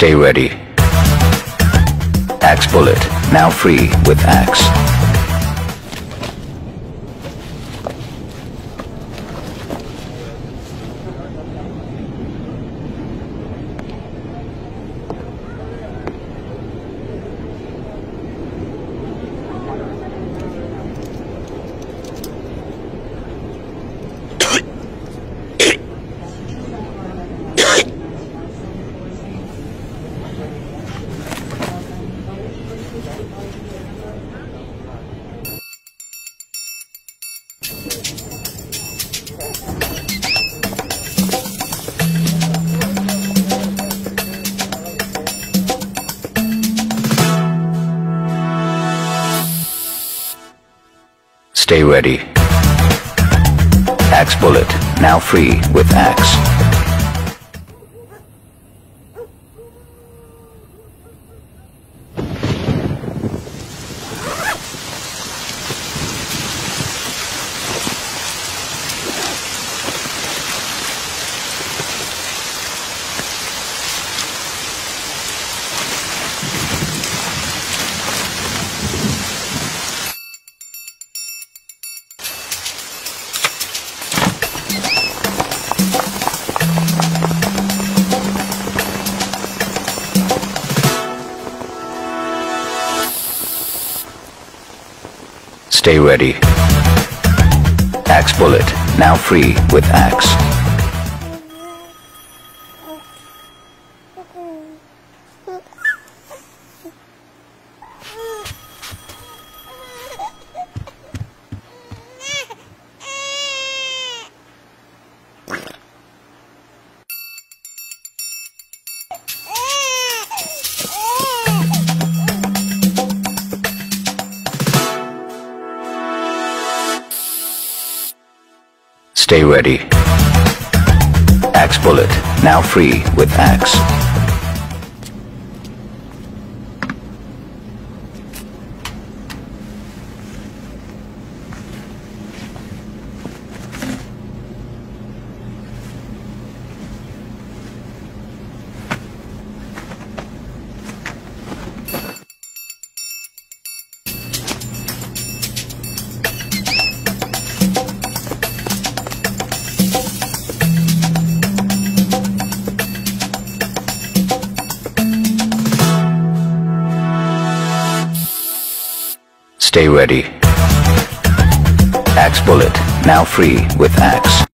Stay ready. Axe bullet, now free with axe. Stay ready. Axe bullet, now free with axe. Stay ready. Axe bullet, now free with axe. Stay ready. Axe bullet, now free with axe. Stay ready. Axe bullet, now free with axe.